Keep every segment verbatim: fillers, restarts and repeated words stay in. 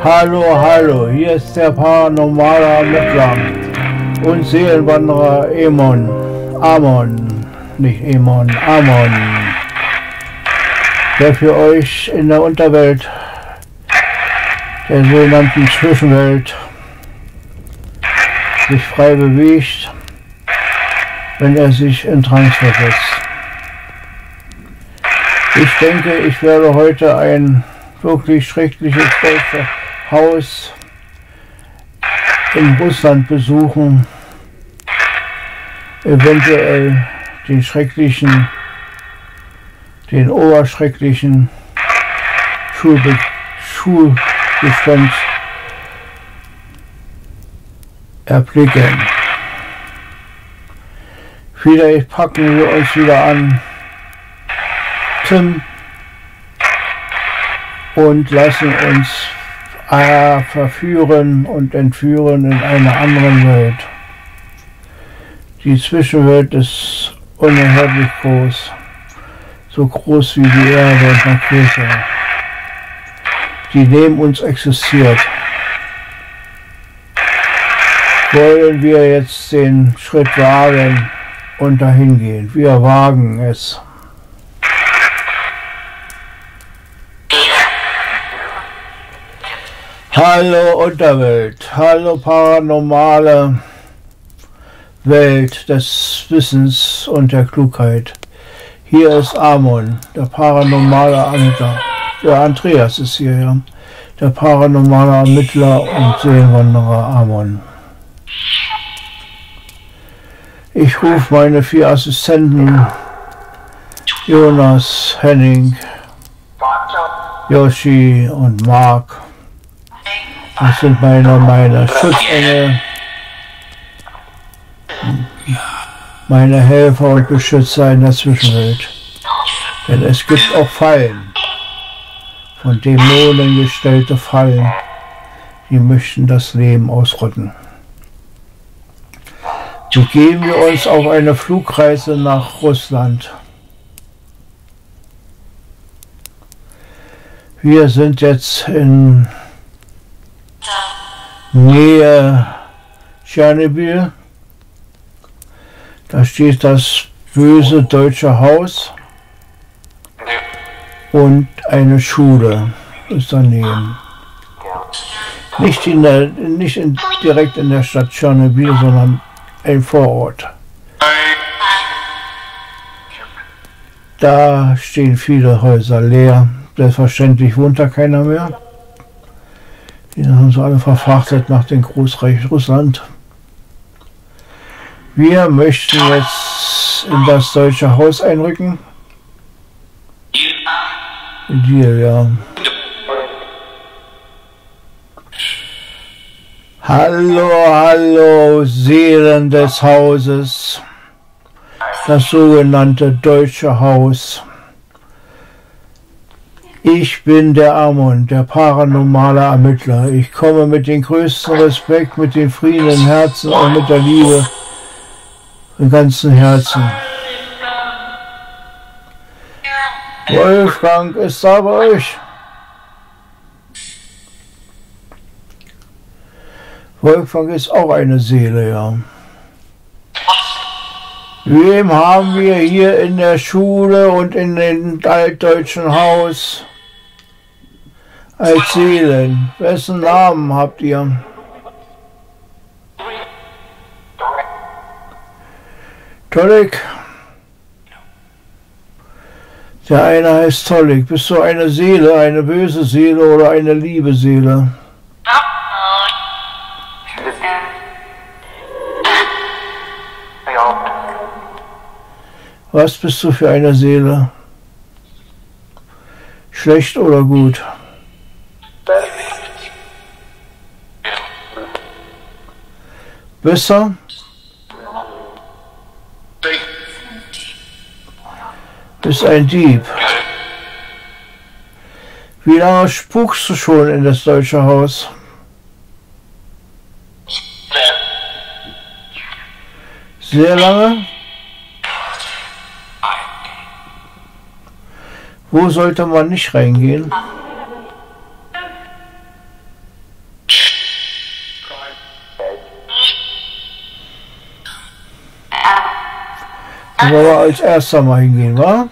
Hallo, hallo, hier ist der paranormale Ermittler und Seelenwanderer Emon. Amon, nicht Emon, Amon. Der für euch in der Unterwelt, der sogenannten Zwischenwelt, sich frei bewegt, wenn er sich in Trance versetzt. Ich denke, ich werde heute ein wirklich schreckliches deutsches Haus in Russland besuchen, eventuell den schrecklichen, den oberschrecklichen Schulbe Schulbestand erblicken. Vielleicht packen wir uns wieder an Tim und lassen uns äh, verführen und entführen in einer anderen Welt. Die Zwischenwelt ist unerhörtlich groß, so groß wie die Erde und noch größer, die neben uns existiert. Wollen wir jetzt den Schritt wagen und dahin gehen? Wir wagen es. Hallo Unterwelt, hallo paranormale Welt des Wissens und der Klugheit. Hier ist Amon, der paranormale Ermittler. Der Andreas ist hier, ja. Der paranormale Ermittler und Seelenwanderer Amon. Ich rufe meine vier Assistenten Jonas, Henning, Yoshi und Mark. Das sind meine, meine Schutzengel, meine Helfer und Beschützer in der Zwischenwelt. Denn es gibt auch Fallen, von Dämonen gestellte Fallen, die möchten das Leben ausrotten. Begeben wir uns auf eine Flugreise nach Russland. Wir sind jetzt in Nähe Tschernobyl. Da steht das böse deutsche Haus und eine Schule ist daneben. Nicht, in der, nicht in, direkt in der Stadt Tschernobyl, sondern ein Vorort. Da stehen viele Häuser leer. Selbstverständlich wohnt da keiner mehr. Die haben sie alle verfrachtet nach dem Großreich Russland. Wir möchten jetzt in das deutsche Haus einrücken. Deal, ja. Hallo, hallo, Seelen des Hauses. Das sogenannte deutsche Haus. Ich bin der Amon, der paranormale Ermittler. Ich komme mit dem größten Respekt, mit dem Frieden im Herzen und mit der Liebe im ganzen Herzen. Wolfgang ist da bei euch. Wolfgang ist auch eine Seele, ja. Wem haben wir hier in der Schule und in dem altdeutschen Haus als Seelen? Wessen Namen habt ihr? Tolik? Der eine heißt Tolik. Bist du eine Seele, eine böse Seele oder eine liebe Seele? Was bist du für eine Seele? Schlecht oder gut? Besser? Bist ein Dieb. Wie lange spukst du schon in das deutsche Haus? Sehr lange? Wo sollte man nicht reingehen? Da wollen wir als erster mal hingehen, wa?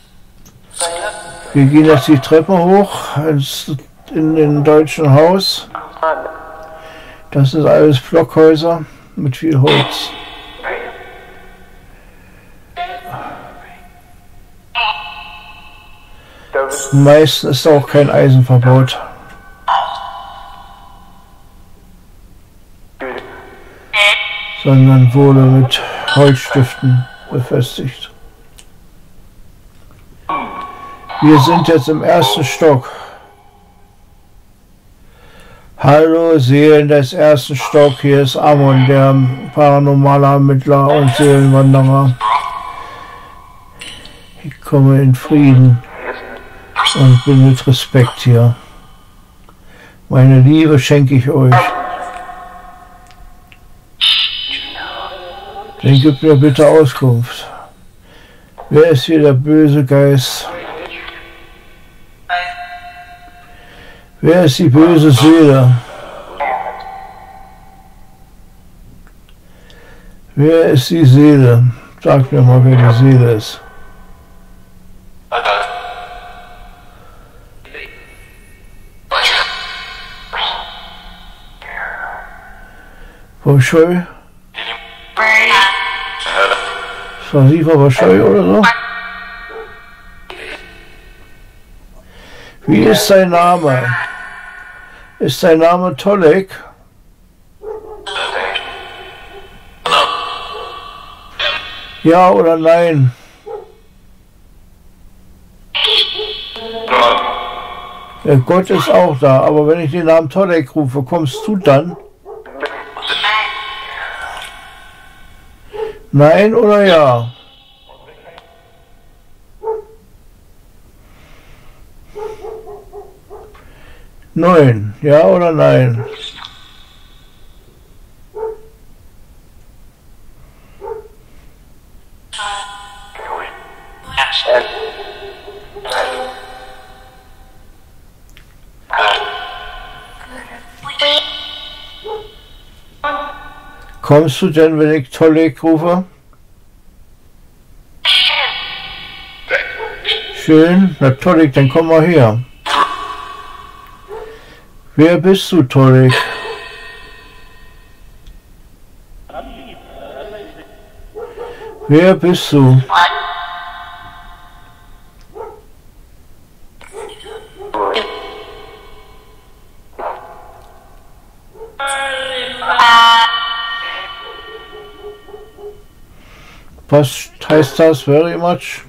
Wir gehen jetzt die Treppe hoch ins, in den deutschen Haus. Das ist alles Blockhäuser mit viel Holz. Meistens ist auch kein Eisen verbaut. Sondern wurde mit Holzstiften befestigt. Wir sind jetzt im ersten Stock. Hallo Seelen des ersten Stock, hier ist Amon, der paranormale Ermittler und Seelenwanderer. Ich komme in Frieden und bin mit Respekt hier. Meine Liebe schenke ich euch. Dann gebt mir bitte Auskunft. Wer ist hier der böse Geist? Wer ist die böse Seele? Wer ist die Seele? Sagt mir mal, wer die Seele ist. Frau Scheu? Frau Sie, Frau Scheu oder so? Wie ist dein Name? Ist dein Name Tolek? Ja oder nein? Ja, Gott ist auch da, aber wenn ich den Namen Tolek rufe, kommst du dann? Nein oder ja? Neun, ja oder nein? Kommst du denn, wenn ich Tolek rufe? Schön, na Tolek, dann komm mal her. Wer bist du, Tolek? Wer bist du? Was heißt das very much?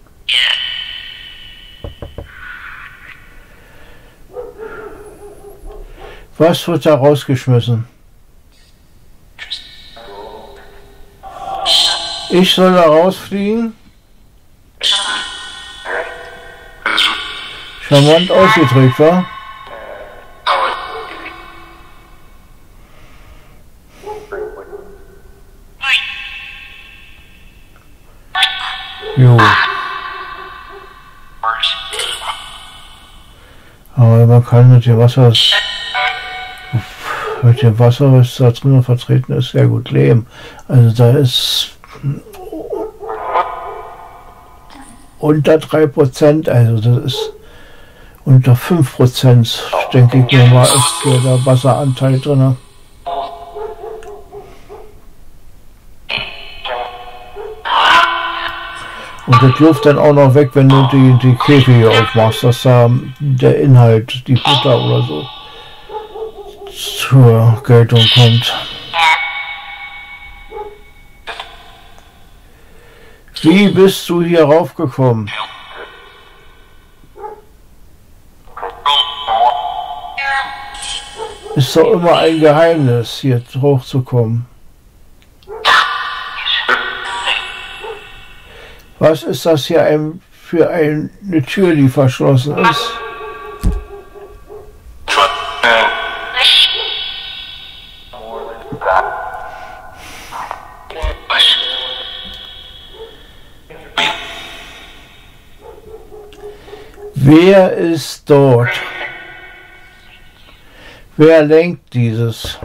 Was wird da rausgeschmissen? Ich soll da rausfliegen? Charmant ausgedrückt, wa? Jo. Aber man kann mit dem Wasser, mit dem Wasser, was da drinnen vertreten ist, sehr gut leben. Also da ist unter drei Prozent, also das ist unter fünf Prozent, denke ich mir mal, ist hier der Wasseranteil drin. Und das läuft dann auch noch weg, wenn du die, die Käfige aufmachst, dass da der Inhalt, die Butter oder so, zur Geltung kommt. Wie bist du hier raufgekommen? Ist doch immer ein Geheimnis, hier hochzukommen. Was ist das hier ein, für eine Tür, die verschlossen ist? Wer ist dort? Wer lenkt dieses?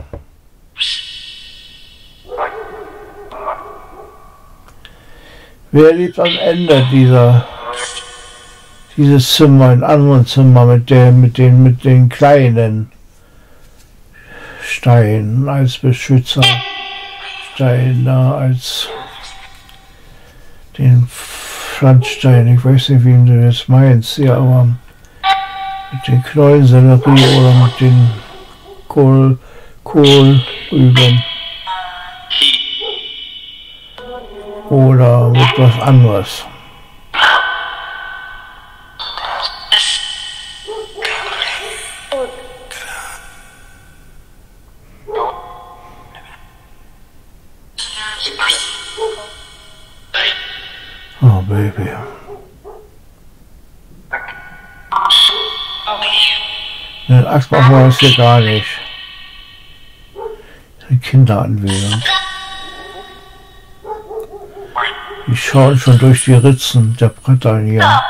Wer lebt am Ende dieser dieses Zimmer, ein anderes Zimmer mit der mit den mit den kleinen Steinen als Beschützer, Stein da als den Pflanzstein, ich weiß nicht, wie du das meinst, ja, aber mit den Knollensellerie oder mit den Kohl, Kohlrüben oder mit was anderes. Oh, Baby. Den Akt machen wir das hier gar nicht. Die Kinder anwählen. Die schauen schon durch die Ritzen der Bretter hier.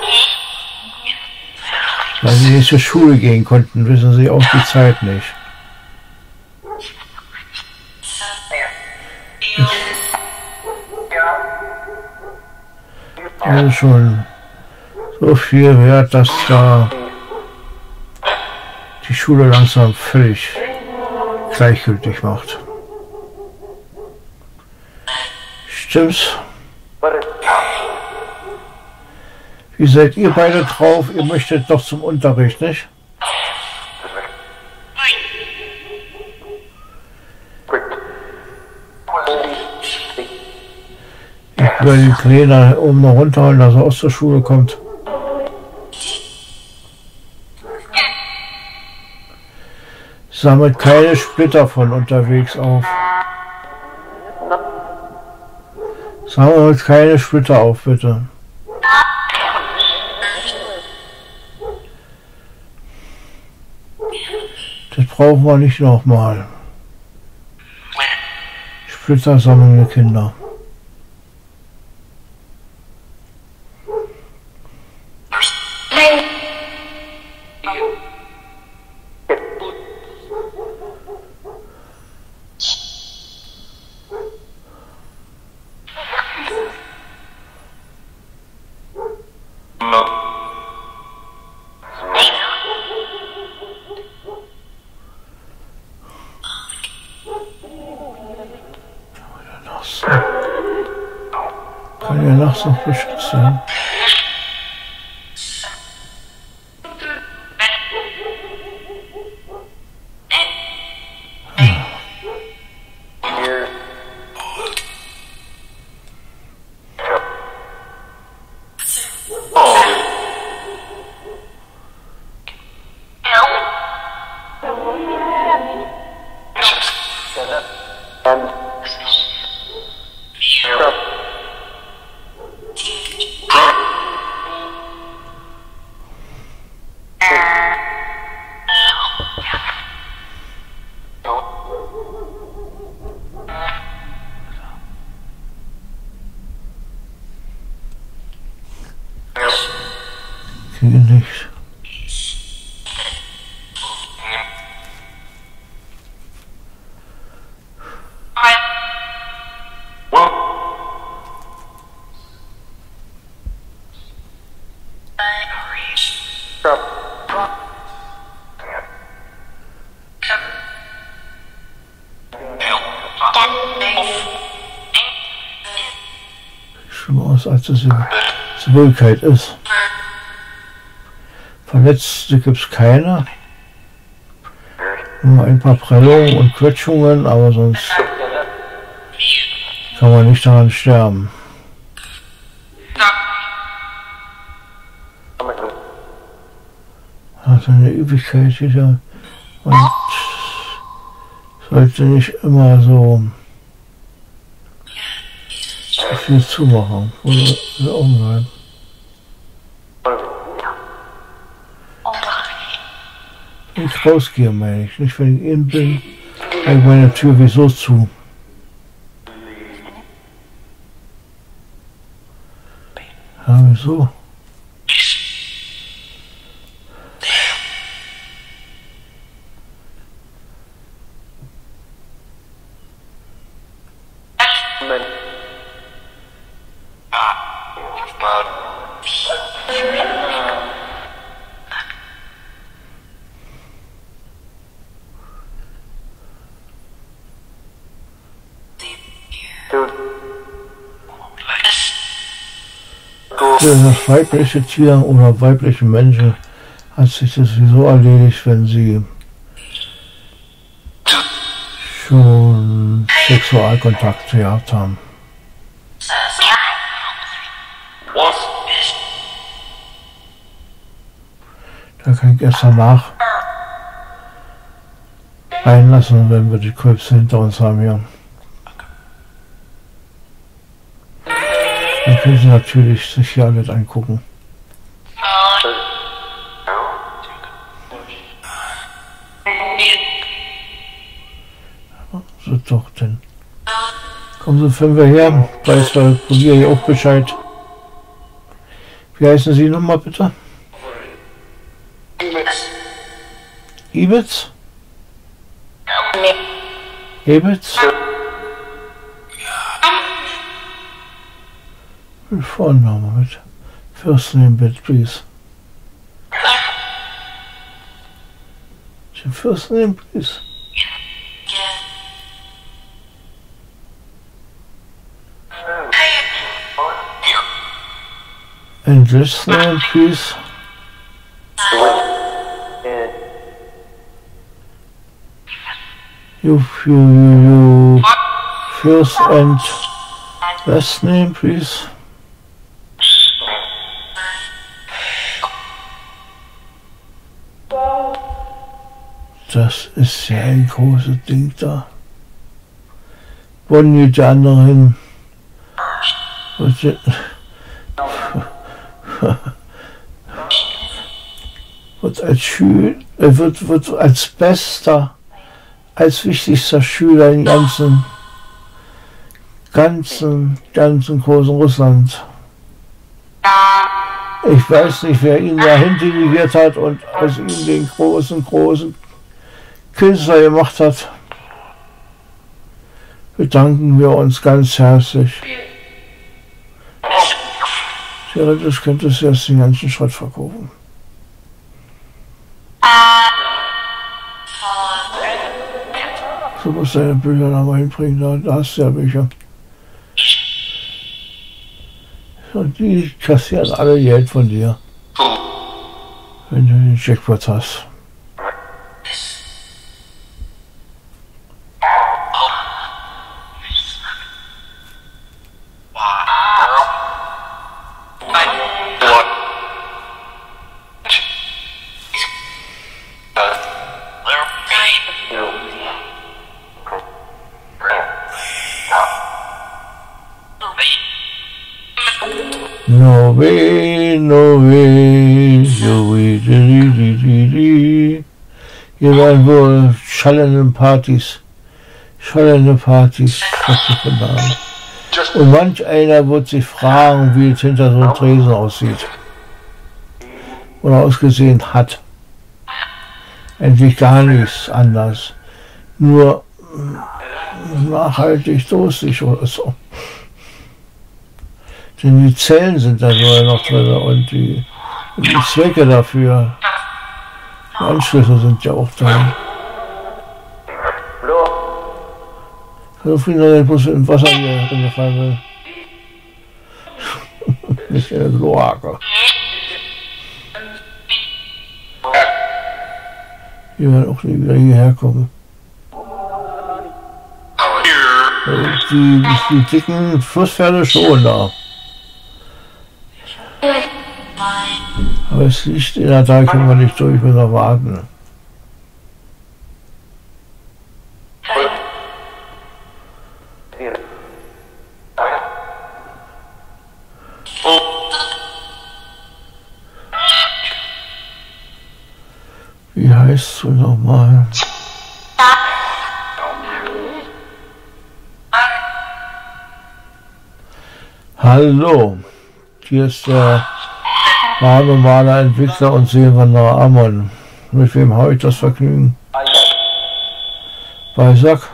Weil sie nicht zur Schule gehen konnten, wissen sie auch die Zeit nicht. Das ist schon so viel wert, dass da die Schule langsam völlig gleichgültig macht. Stimmt's? Wie seid ihr beide drauf? Ihr möchtet doch zum Unterricht, nicht? Ich will den Kleiner oben noch runterholen, dass er aus der Schule kommt. Sammelt keine Splitter von unterwegs auf. Sammelt keine Splitter auf, bitte. Das brauchen wir nicht nochmal. Splitter sammelnde Kinder. Kann ja nachts noch beschützt werden. Kriege nicht. Schlimmer aus, als es in Wirklichkeit ist. Verletzte gibt es keine. Nur ein paar Prellungen und Quetschungen, aber sonst kann man nicht daran sterben. Also eine Übelkeit wieder. Und sollte nicht immer so viel zumachen. Oder umgehen. Wenn ich rausgehe, meine ich. Nicht, wenn ich innen bin, habe ich meine Tür wieso zu. Ja, wieso? Für das weibliche Tier oder weibliche Menschen hat sich das sowieso erledigt, wenn sie schon Sexualkontakt gehabt haben. Da kann ich erst danach reinlassen, wenn wir die Krebse hinter uns haben hier. Dann können Sie natürlich sich hier alles angucken. So doch denn. Kommen Sie fünf her, weiß der Polier hier auch Bescheid. Wie heißen Sie nochmal bitte? Ibitz? Ibitz? Vorname mit. First name bit, please. Your first name, please. And this name, please. You, you, you, you first and last name, please. Das ist ja ein großes Ding da. Wollen die anderen hin? Wird als Schüler, wird, wird als bester, als wichtigster Schüler im ganzen, ganzen, ganzen großen Russland. Ich weiß nicht, wer ihn da integriert hat und aus ihm den großen, großen Künstler gemacht hat. Bedanken wir uns ganz herzlich. Theoretisch könnte es erst den ganzen Schrott verkaufen. So muss deine Bücher da mal hinbringen, da, da hast du ja Bücher. Und die kassieren alle Geld von dir, wenn du den Jackpot hast. No way, no way, no way, di, di, di, di. Hier werden wohl schallende Partys, schallende Partys stattgefunden haben. Und manch einer wird sich fragen, wie es hinter so einem Tresen aussieht. Oder ausgesehen hat. Endlich gar nichts anders. Nur nachhaltig durstig oder so. Denn die Zellen sind da sogar noch drin und die, und die Zwecke dafür, die Anschlüsse sind ja auch da. So viel, dass ich bloß im Wasser hier reingefallen will. Nicht in der Kloake. Die werden auch nie wieder hierher kommen. Die, die, die dicken Flusspferde schon da. Aber es liegt in der Tag, können wir nicht durch, müssen wir warten. Wie heißt du nochmal? Hallo, hier ist der normaler Entwickler und Silvaner Amon. Mit wem habe ich das Vergnügen? Balzac.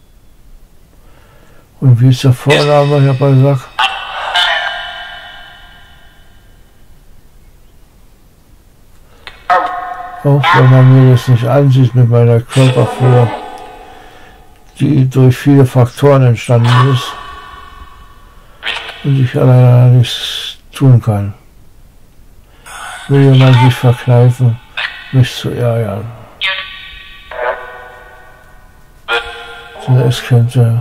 Und wie ist der Vorname, Herr Balzac? Auch wenn man mir das nicht ansieht mit meiner Körperfülle, die durch viele Faktoren entstanden ist und ich alleine nichts tun kann, will man sich verkneifen, mich zu ärgern. Es könnte...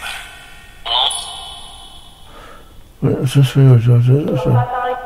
Das ist wieder so, das ist so.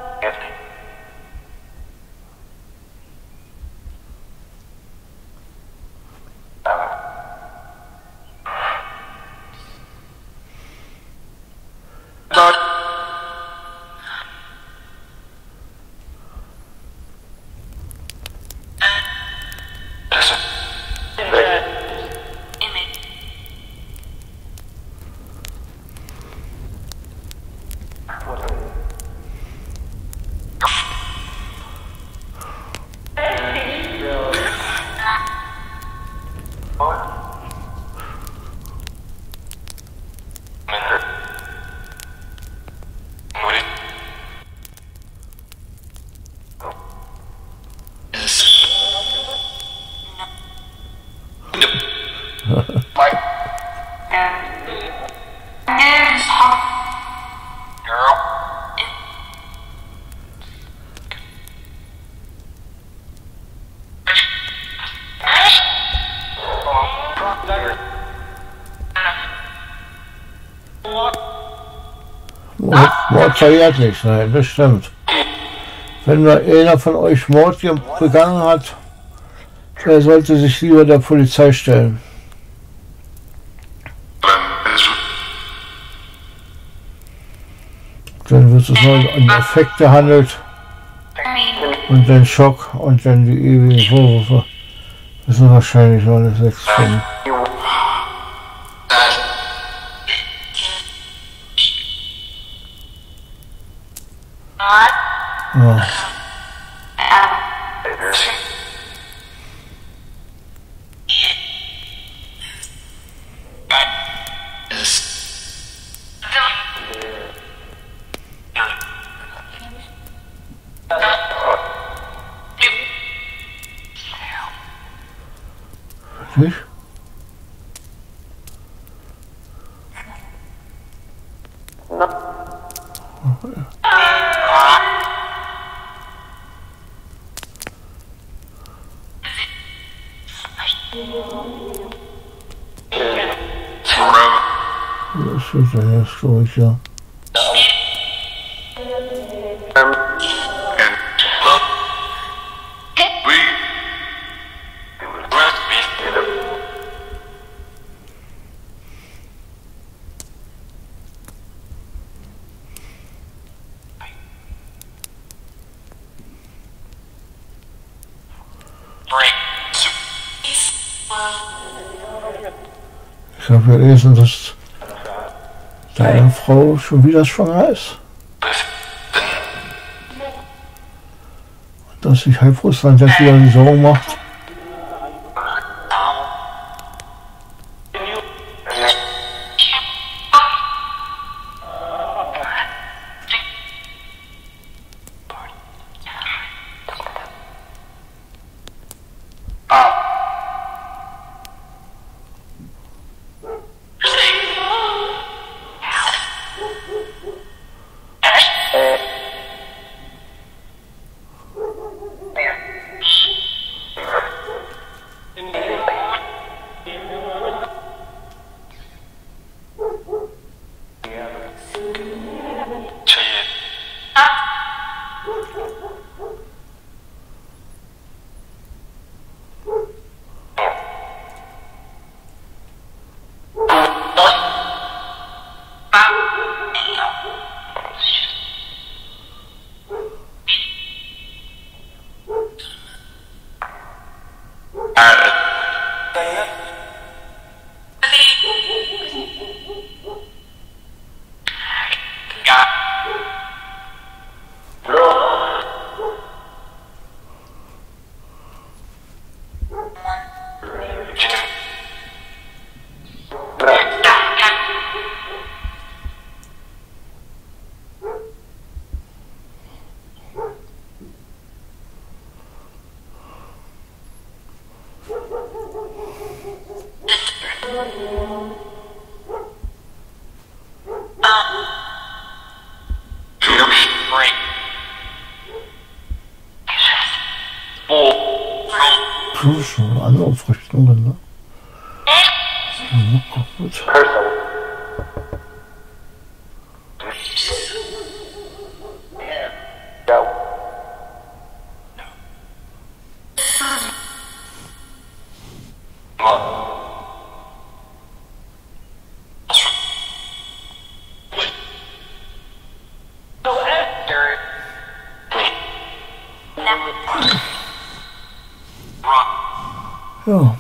Mord verjährt nicht, nein, das stimmt. Wenn mal einer von euch Mord begangen hat, der sollte sich lieber der Polizei stellen. Dann wird es nur um Effekte handelt und den Schock und dann die ewigen Vorwürfe. Das sind wahrscheinlich noch eine sechs Stunden. Ja. Nicht? Das ist ja jetzt durch, ja. Ich habe gelesen, dass deine Frau schon wieder schwanger ist. Und dass sich halb Russland jetzt wieder die Sorgen macht. Puh, schon eine Anlaufrichtung, ne? Ja, gut. Ja.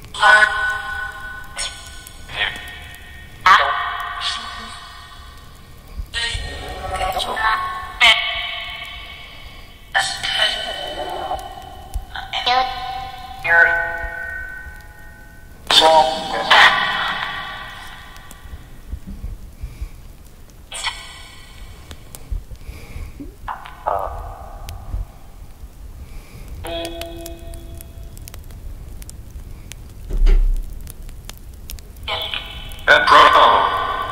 And protocol.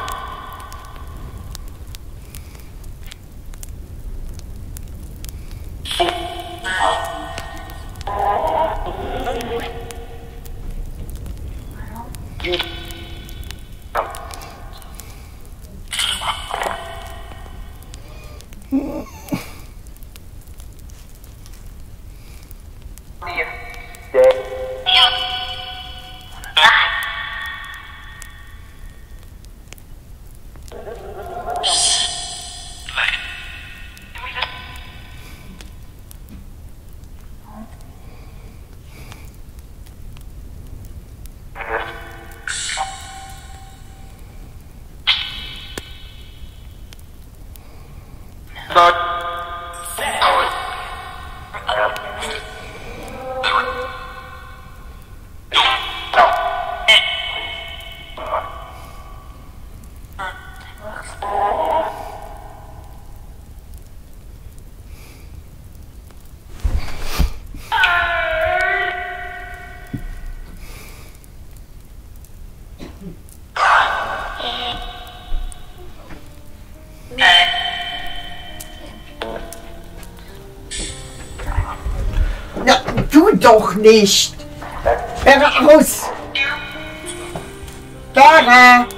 Na, du doch nicht! Hör aus! Clara!